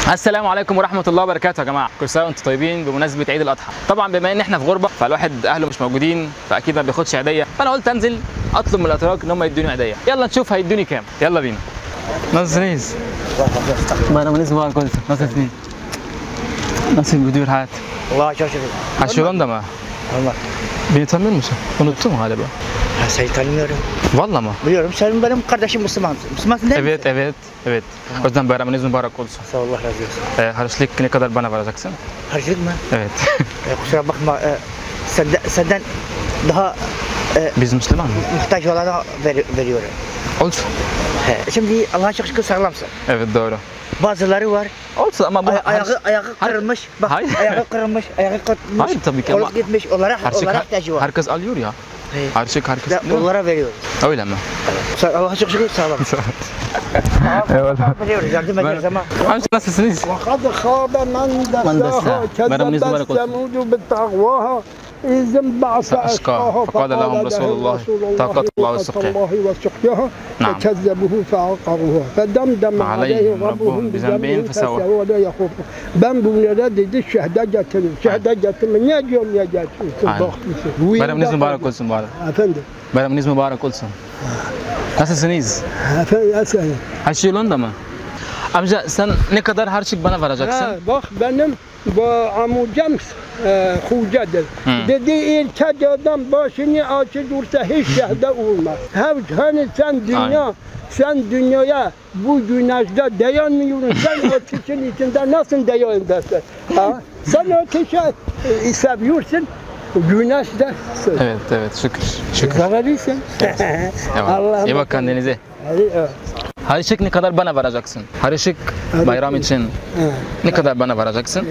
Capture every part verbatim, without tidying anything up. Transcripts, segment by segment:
السلام عليكم ورحمه الله وبركاته يا جماعه، كل سنه وانتم طيبين بمناسبه عيد الاضحى. طبعا بما ان احنا في غربه فالواحد اهله مش موجودين فاكيد ما بياخدش عيديه، فانا قلت انزل اطلب من الاتراك ان هم يدوني عيديه. يلا نشوف هيدوني كام، يلا بينا. نازنيز bayramınız mübarek olsun. Nasılsınız? Nasıl gidiyor hayat? Allah'a çok şükür. Aşırında mı? Allah. Beni tanıyor musun? Unuttum galiba. Ben seni tanımıyorum. Vallahi mı? Biliyorum, sen benim kardeşim Müslümansın. Müslümansın değil mi? Evet, evet, evet. O yüzden bayramınız mübarek olsun. Sağ ol, Allah razı olsun. Ee, harçlık ne kadar bana vereceksin? Harcılık mı? Evet. e, kusura bakma, e, senden, senden daha e, Biz Müslüman mı? muhtaç olana ver, veriyorum. Olsun. He, şimdi Allah'a çok şükür sağlamsın. Evet, doğru. Bazıları var. Olsun ama bu Ay, ayağı, ayağı kırılmış. Bak, Hayır. ayağı kırılmış, ayağı kırılmış. Hayır tabii ki ama olup gitmiş, onlara, harçlık, onlara ihtiyacı var. herkes alıyor ya. He. Harçlık herkes Ve alıyor. onlara veriyoruz. Öyle mi? Evet. Allah'a çok şükür sağlam. Eyvallah. Biliyoruz, yardım ediyoruz ama. Amca nasılsınız? وقد خاب من من دساها دساها. برم نزل كذبت بركة. ثمود بتقواها إذ انبعث فأشقاها. أشقاها فقال لهم رسول الله طاقة الله وسقيها. الله وسقياها نعم. فكذبوه فعقروها فدمدم عليهم عليهم ربهم ربهم بذنبهم بذنبهم فسواها. فسواها ولا يخوف ben bunlara dedi şehde getirin şehde getirin ne diyorum ya getirin Aynen. Bayramınız mübarek olsun bari. efendim Bayramınız mübarek olsun. Nasılsınız? efendim efendim Her şey yolunda mı? Amca sen ne kadar harçlık bana vereceksin? Ha, bak benim bu amcam e, hocadır. Hı. Dedi erkek adam başını açı dursa hiç şehde olmaz. He, hani sen dünya, Aynen. sen dünyaya bu güneşte dayanmıyorsun. Sen ateşin içinde nasıl dayanırsın? Ha? Sen ateşe e, seviyorsun. Güneşte. Evet, evet, şükür. Şükür. Zararlısın. Eyvallah. İyi bak kendinize. Evet. Harçlık ne kadar bana vereceksin? Harçlık bayram için ne kadar bana vereceksin?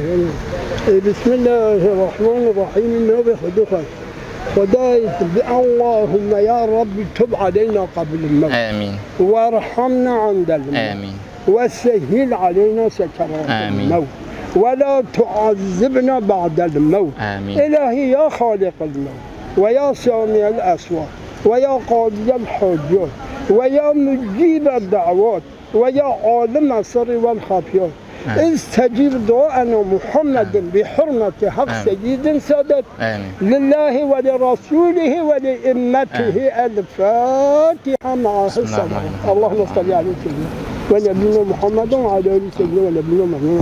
Bismillahirrahmanirrahim. Ne bihudukar. خداي اللهم يا رب تب علينا قبل الموت Amin. وارحمنا عند الموت Amin. وسهل علينا سكرات آمين. الموت ولا تعذبنا بعد الموت آمين. إلهي يا خالق الموت ويا سامع الأصوات ويا قاضي الحجات ويا مجيب الدعوات ويا عالم السر والخفيات استجيب دعاءنا محمد بحرمة حق سيد سادات Amin. لله ولرسوله ولأمته الفاتحة مع السلام. اللهم صل على سيدنا ونبينا محمد وعلى آله سيدنا ونبينا محمد.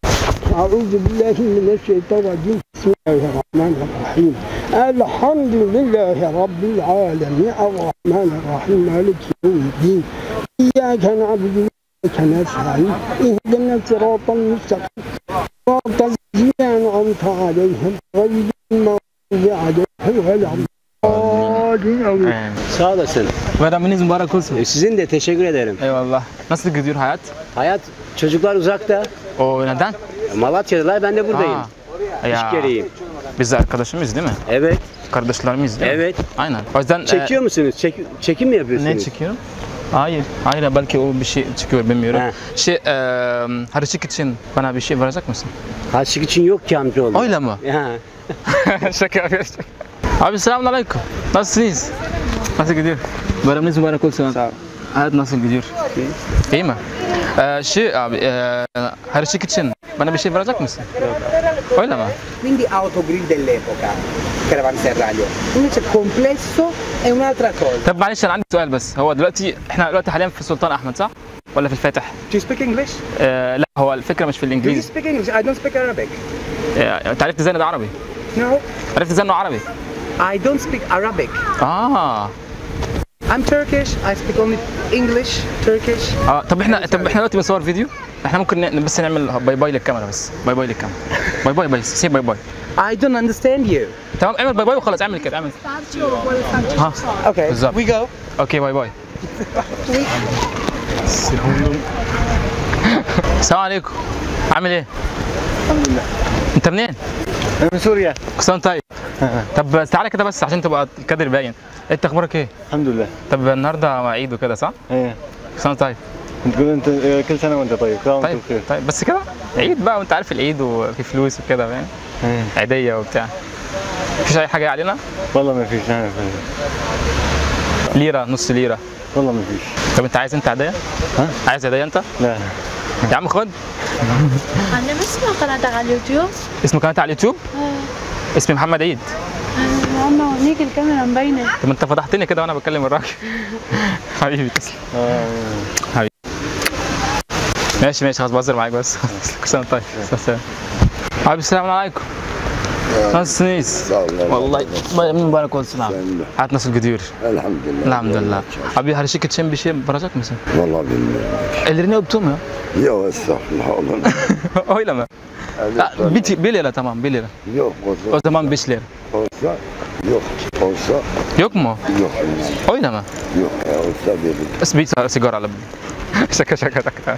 أعوذ بالله من الشيطان الرجيم. بسم الله الرحمن الرحيم. الحمد لله رب العالمين الرحمن الرحيم مالك يوم الدين. إياك نعبد وإياك نستعين اهدنا الصراط المستقيم صراط الذين أنعمت عليهم غير المغضوب عليهم ولا الضالين. Sağ olasın. Bayramınız mübarek olsun. Sizin de teşekkür ederim. Eyvallah. Nasıl gidiyor hayat? Hayat, çocuklar uzakta. O neden? Malatya'dalar, ben de buradayım. Aa, ya. İş gereği. Biz arkadaşımız değil mi? Evet. Kardeşlerimiz değil mi? Evet. Aynen. O yüzden Çekiyor e, musunuz? Çek, çekim mi yapıyorsunuz? ne çekiyorum? Hayır. Hayır belki o bir şey çıkıyor bilmiyorum. He. Şey e, harçlık için bana bir şey verecek misin? Harçlık için yok ki amcaoğlu. Öyle mi? Ha. Şaka yapıyorsun. Abi selamünaleyküm. Nasılsınız? Nasıl gidiyor? Bayramınız mübarek olsun. Sağ ol. Hayat nasıl gidiyor? İyi. İyi mi? Ee, şey abi, e, harçlık için bana bir şey verecek misin? Öyle mi? Quindi autogrill dell'epoca, caravanserraglio. Invece complesso è un'altra cosa. طب معلش انا عندي سؤال بس، هو دلوقتي احنا دلوقتي حاليا في سلطان احمد صح؟ ولا في الفاتح؟ Do you speak English? آه لا هو الفكره مش في Do you الانجليزي. speak English? I don't speak Arabic. آه، انت عرفت ازاي إن ده عربي؟ No, عرفت ازاي انه عربي؟ I don't speak Arabic. اه I'm Turkish. I speak only English, Turkish. اه طب احنا طب احنا دلوقتي بنصور فيديو، احنا ممكن ن- بس نعمل باي باي للكاميرا بس، باي باي للكاميرا. باي باي باي سي باي باي. I don't understand you. تمام اعمل باي باي وخلاص، اعمل كده اعمل. ها Okay, بالظبط. we go. اوكي باي باي. السلام عليكم. عامل ايه؟ الحمد لله. انت منين؟ من سوريا. كل سنه وأنت طيب. طب تعالى كده بس عشان تبقى الكادر باين. انت اخبارك ايه؟ الحمد لله. طب النهارده عيد وكده صح؟ ايه كل سنه وأنت طيب. تقول انت كل سنه وانت طيب، كل وانت طيب بخير. طيب بس كده عيد بقى وانت عارف العيد وفي فلوس وكده فاهم؟ ايه عيديه وبتاع. مفيش اي حاجه علينا؟ والله ما فيش. نعم ليره نص ليره. والله ما فيش. طب انت عايز انت عاديه؟ ها؟ عايز عاديه انت؟ لا يا عم خد. أنا ما اسمع قناتك على اليوتيوب. اسم قناتي على اليوتيوب؟ اسمي محمد عيد. أنا هونيك الكاميرا مبينة. طب انت فضحتني كده وانا بكلم الراجل. حبيبي تسلم. حبيبي. ماشي ماشي خلاص بهزر معاك بس. كل سنة طيب. سلام. حبيبي السلام عليكم. ناس نيس. والله من مبارك olsun abi. Hayat nasıl gidiyor? Elhamdülillah. Elhamdülillah. Abi her şey için bir şey yapacak mısın? Vallahi bilmiyorum. Ellerini öptüm ya. Yok estağfurullah olur. Öyle mi? Ha, bir, bir lira tamam bir lira. Yok olsa. O zaman beş lira. Olsa yok. Olsa Yok mu? yok. Öyle mi? Yok ya olsa veririm. Bir sigara alabilirim. Şaka şaka şaka.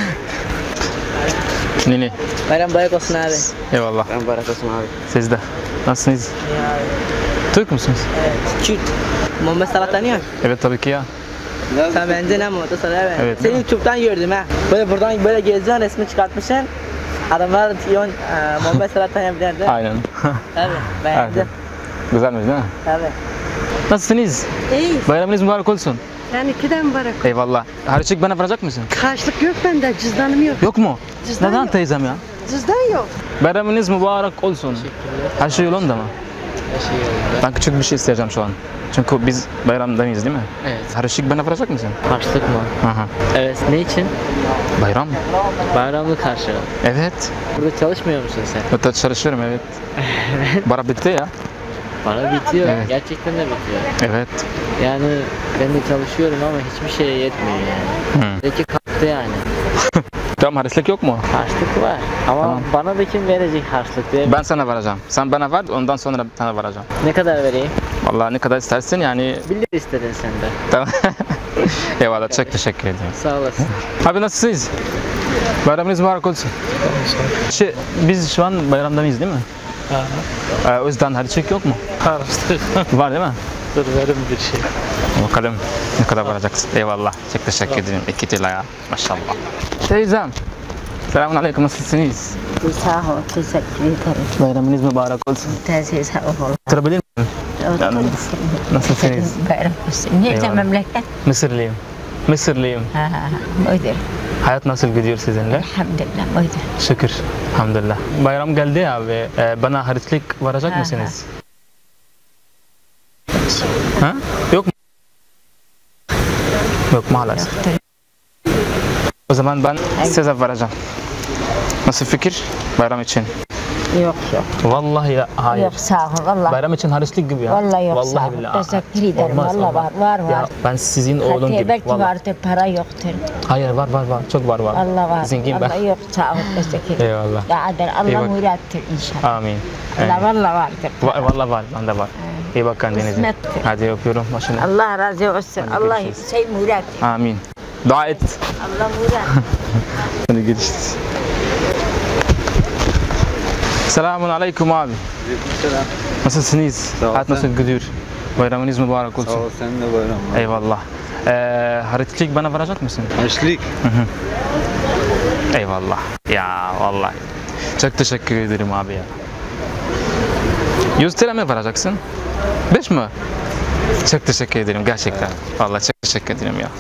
Nini. Bayram mübarek olsun abi. Eyvallah. Bayram mübarek olsun abi. Siz de. Nasılsınız? Türk müsünüz? Evet. Kürt. Muhammed Salah tanıyor musun? Evet tabii ki ya. Sen bence ne Muhammed Salah ben. Evet. Seni YouTube'dan gördüm ha. Böyle buradan böyle geziyorsun resmi çıkartmışsın. Adamlar diyor Muhammed Salah tanıyabilirdi. Aynen. Tabii. Beğendim. Güzelmiş değil mi? Tabii. Nasılsınız? İyi. Bayramınız mübarek olsun. Yani ikiden mübarek. Eyvallah. Harçlık bana verecek misin? Karşılık yok bende, cüzdanım yok. Yok mu? Cüzdan Neden yok. teyzem ya? Cüzdan yok. Bayramınız mübarek olsun. Her şey yolunda mı? Ben küçük bir şey isteyeceğim şu an. Çünkü biz bayramdayız değil mi? Evet. Harçlık bana verecek misin? Harçlık mı? Aha. Evet. Ne için? Bayram. Bayramlık harçlığı. Evet. Burada çalışmıyor musun sen? Hatta çalışıyorum evet. Bara bitti ya. Para bitiyor. Evet. Gerçekten de bitiyor. Evet. Yani ben de çalışıyorum ama hiçbir şeye yetmiyor yani. Hı. Peki kalktı yani. Tamam harçlık yok mu? Harçlık var. Ama Tamam. bana da kim verecek harçlık diye. Ben sana vereceğim. Sen bana ver ondan sonra sana vereceğim. Ne kadar vereyim? Vallahi ne kadar istersin yani. Bir lira istedin sen de. Tamam. Eyvallah çok teşekkür ediyorum. Sağ olasın. Abi nasılsınız? Bayramınız mübarek olsun. Şey, biz şu an bayramda mıyız değil mi? Ee, o yüzden harçlık yok mu? Harçlık. Var değil mi? Dur verim bir şey. Bakalım ne kadar varacaksın. Eyvallah. Çok teşekkür ederim. İki lira ya. Maşallah. Teyzem. Selamun aleyküm. Nasılsınız? Sağ ol. Teşekkür ederim. Bayramınız mübarek olsun. Teşekkür sağ ol. Oturabilir miyim? Canım. Nasılsınız? Bayram olsun. Nerede Eyvallah. memleket? Mısırlıyım. Mısırlıyım. Ha ha ha. Buydur. Hayat nasıl gidiyor sizinle? Elhamdülillah. Buydur. Şükür. Elhamdülillah. Bayram geldi ya abi. Ee, bana harçlık verecek Ha, misiniz? Ha? Yok mu? Yok maalesef. O zaman ben size vereceğim. Nasıl fikir? Bayram için. Yok yok. Vallahi ya, hayır. Yok sağ ol. Vallahi. Bayram için harçlık gibi ya. Vallahi yok Vallahi sağ ol. billahi. Teşekkür ederim. Olmaz, Vallahi olmaz. var var Ya var. ben sizin oğlun Hatta gibi. belki Vallahi. vardır para yoktur. Hayır var var var. Çok var var. Allah var. Zengin ben. Allah yok sağ ol. Teşekkür ederim. Eyvallah. Ya adel İyi Allah bak. murattir inşallah. Amin. Allah Amin. vallahi vardır. Va vallahi var. Bende var. İyi bak kendinize. Kısmettir. Hadi öpüyorum başını. Allah razı olsun. Hadi Allah görüşürüz. şey murat. Amin. Dua et. Allah murat. Hadi görüşürüz. Selamun aleyküm abi. Selam. Nasılsınız? Sağ ol, Hayat sen? nasıl gidiyor? Bayramınız mübarek olsun. Sağ ol, sen de bayram. Eyvallah. Ee, harçlık bana verecek misin? Harçlık. Hı hı. Eyvallah. Ya vallahi. Çok teşekkür ederim abi ya. yüz lira mı vereceksin? beş mi? Çok teşekkür ederim gerçekten. Vallahi çok teşekkür ederim ya.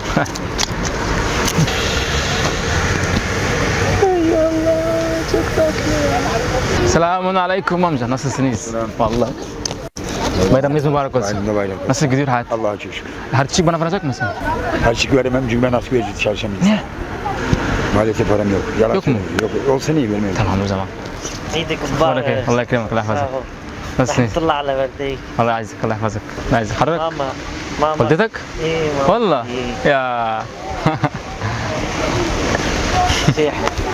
Selamun aleyküm amca. Nasılsınız? Selam. Vallahi. Bayramınız mübarek olsun. Bayramda bayram. Nasıl gidiyor hayat? Allah'a çok şükür. Harçlık bana verecek misin? Harçlık veremem çünkü ben asgari ücret çalışamayız. Ne? Maalesef param yok. Yalan Yok mu? söylüyorum. Yok. Olsa iyi vermem. Tamam o zaman. İyidik Barakallah. Allah eklemek. Allah yahfazك. Nasılsınız? الله على والديك. الله يعزك الله يحفظك. الله يعزك. حضرتك ماما ماما والدتك؟ ايه ماما والله إيه. يا شيخ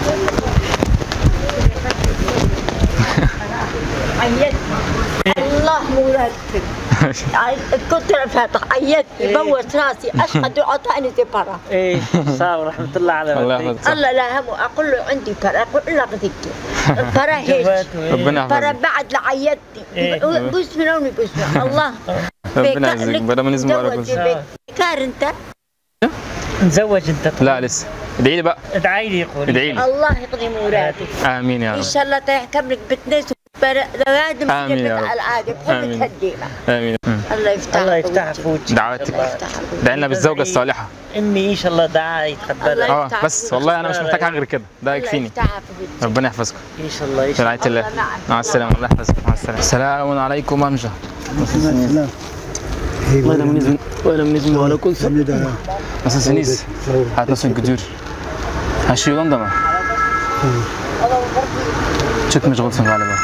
عيدت الله مرتب كنت فاتح عيدت بوس راسي اشهد اعطاني برا ايه سلام ورحمة الله على الله والديك يحفظك. الله لا هم اقول له عندي برا اقول له غديك برا هيك ربنا برا يحفظك. بعد لعيدتي بوس من هون بوس من الله ربنا يعزك. bayramınız mübarek olsun. كار انت نتزوج انت لا لسه. ادعي لي بقى. ادعي لي يقول ادعي لي. الله يقضي مرادك امين يا ان رب. شاء الله تحكم لك بتناس لوادم آمين يا رب. العادة آمين. بحب تهدينا امين. الله يفتح الله يفتح في وجهك. دعواتك دعينا بالزوجه الصالحه. امي ان شاء الله دعاء يتقبلها. اه بس والله انا مش محتاج حاجه غير كده، ده يكفيني. ربنا يحفظكم ان شاء الله. في رعايه الله. مع السلامه. الله يحفظكم. مع السلامه. السلام عليكم امجد. وانا من وانا من ولا كل سنه. Nasılsınız? Hayat nasıl gidiyor? Her şey yolunda mı? Çok meşgulsün galiba.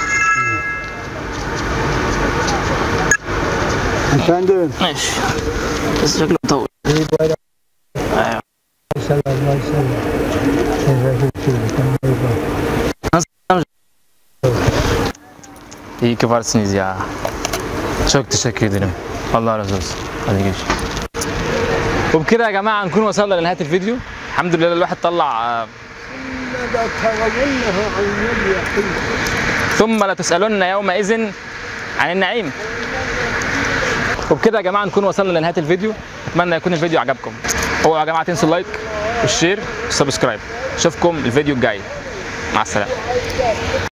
Efendim. ماشي بس شكله مطول. İyi bayram. ايوه Selamlar İyi ki varsınız ya. Çok teşekkür ederim. Allah razı olsun. hadi görüşürüz. وبكده يا جماعه نكون وصلنا لنهايه الفيديو. الحمد لله الواحد طلع آه، ثم لتسألن يومئذ عن النعيم. وبكده يا جماعه نكون وصلنا لنهايه الفيديو. اتمنى يكون الفيديو عجبكم. اوعوا يا جماعه تنسوا اللايك والشير والسبسكرايب. اشوفكم الفيديو الجاي. مع السلامه.